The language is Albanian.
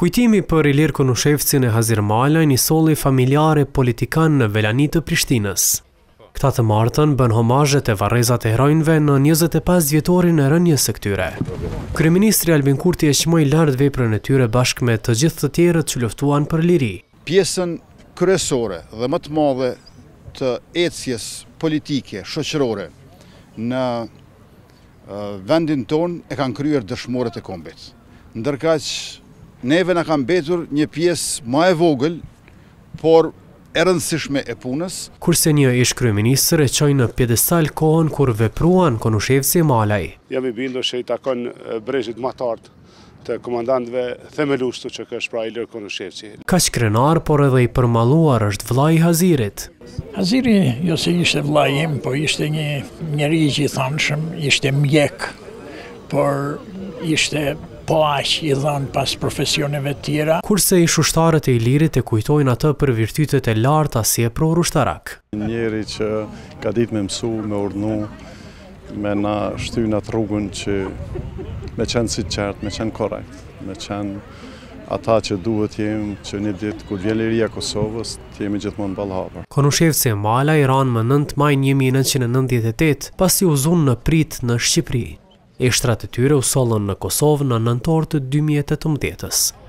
Kujtimi për Ilir Konushevcin e Hazir Malaj nisolli familjare politikan në Velani të Prishtinës. Këta të martën bën homazhet e varrezat e heronjve në 25 vjetorin e rënjes së këtyre. Kryeministri Albin Kurti e çmoi lart veprën e tyre bashkë me të gjithë të tjerët që luftuan për liri. Pjesën kryesore dhe më të madhe të ecjes politike, shoqërore në vendin ton e kanë kryer dëshmorët e kombit. Ndërkaq neve na ka mbetur një pjesë më e vogël, por e rëndësishme e punës. Kurse një ish kryeministër e çoi në pjedestal kohën kur vepruan Konushevci e Malaj. Jam i bindur se i takon brezhit më të lartë të komandantëve themelueshtu që është pra Ilir Konushevci. Kaq krenar, por edhe i përmalluar është vllai i Hazirit. Haziri jo se ishte vllai im, po ishte një njeri i gjithanshëm, ishte mjek, por ishte po aq i dhënë pas profesioneve tjera. Kurse ish ushtarët e Ilirit e kujtojnë atë për virtytet e larta si e pror ushtarak. Njeri që ka ditë me mësu, me urdhnu, me na shty në atë rrugën që me qenë sinqert, me qenë korrekt, me qenë ata që duhet jemi që një ditë kur vjen liria e Kosovës, të jemi gjithmonë ballhapër. Konushevci e Malaj ranë më 9 maj 1998, pasi u zunë në prit në Shqipëri. Eshtrat e tyre u sollën në Kosovë në nëntor të 2018-s.